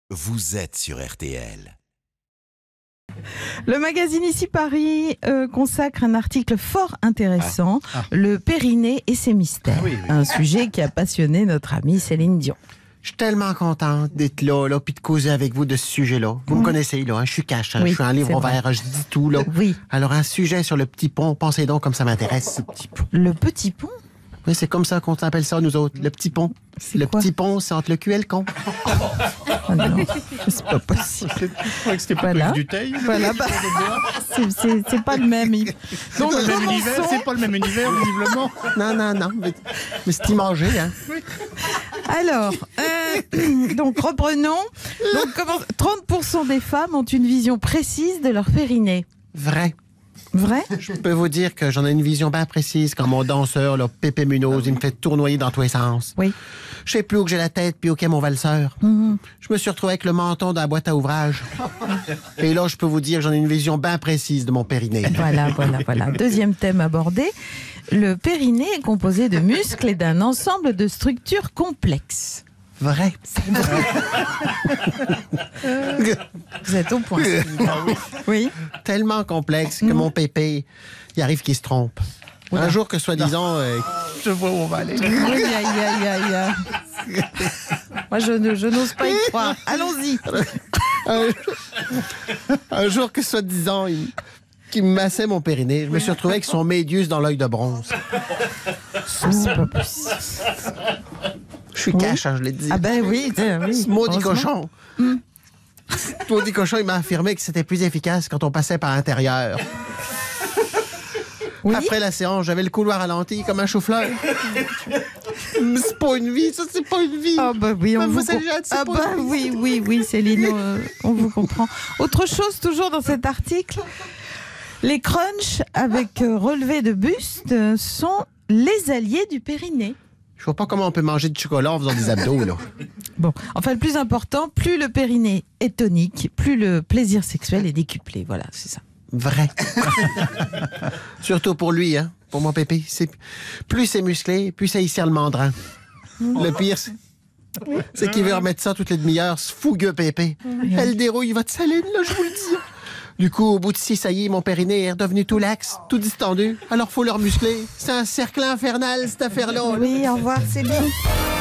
Vous êtes sur RTL. Le magazine Ici Paris consacre un article fort intéressant, le périnée et ses mystères. Un sujet qui a passionné notre amie Céline Dion. Je suis tellement contente d'être là, puis de causer avec vous de ce sujet-là. Vous me connaissez, là, je suis cash, Oui, je suis un livre c'est ouvert, je dis tout, là. Oui. Alors, un sujet sur le petit pont, pensez donc comme ça m'intéresse, ce petit pont. Le petit pont? Oui, c'est comme ça qu'on appelle ça, nous autres, le petit pont. Le quoi? petit pont, c'est entre le cul et le con. Oh non, c'est pas possible. Je crois que c'était pas Voilà. du taille. Voilà, bah, c'est pas le même. Donc, Le même univers, commençons. c'est pas le même univers, visiblement. Non, mais c'est imagé, hein. Alors, donc reprenons. Donc, 30% des femmes ont une vision précise de leur périnée. Vrai. Vrai? Je peux vous dire que j'en ai une vision bien précise quand mon danseur, là, Pépé Munoz, il me fait tournoyer dans tous les sens. Oui. Je sais plus où que j'ai la tête, puis où qu'est mon valseur. Je me suis retrouvé avec le menton dans la boîte à ouvrage. Et là, je peux vous dire que j'en ai une vision bien précise de mon périnée. Voilà. Deuxième thème abordé. Le périnée est composé de muscles et d'un ensemble de structures complexes. Vrai. Vous êtes au point. Oui. Tellement complexe que mon pépé, il arrive qu'il se trompe. Un jour que soi-disant... Je vois où on va aller. Aïe. Moi, je n'ose pas y croire. Allons-y. un jour que soi-disant, qu'il me massait mon périnée, je me suis retrouvé avec son médius dans l'œil de bronze. C'est pas possible. Je suis cash, hein, je l'ai dit. Ah ben oui. Ce maudit Heureusement. cochon. Ce maudit cochon, il m'a affirmé que c'était plus efficace quand on passait par l'intérieur. Oui. Après la séance, j'avais le couloir ralenti comme un chou-fleur. Mais c'est pas une vie, ça, c'est pas une vie. Ah bah oui, on vous Mademoiselle Jade, c'est Ah pas bah une vie. oui, Céline, on vous comprend. Autre chose, toujours dans cet article, les crunchs avec relevé de buste sont les alliés du périnée. Je vois pas comment on peut manger du chocolat en faisant des abdos, là. Bon, enfin le plus important, plus le périnée est tonique, plus le plaisir sexuel est décuplé. Voilà, c'est ça. Vrai. Surtout pour lui, hein. Pour mon pépé. Plus c'est musclé, plus ça y sert le mandrin. Le pire, c'est qu'il veut remettre ça toutes les demi-heures, ce fougueux pépé. Elle dérouille votre saline, là, je vous le dis. Du coup, au bout de 6, ça y est, mon périnée est redevenu tout lax, tout distendu. Alors faut le remuscler. C'est un cercle infernal, cette affaire-là. Oui, au revoir Céline.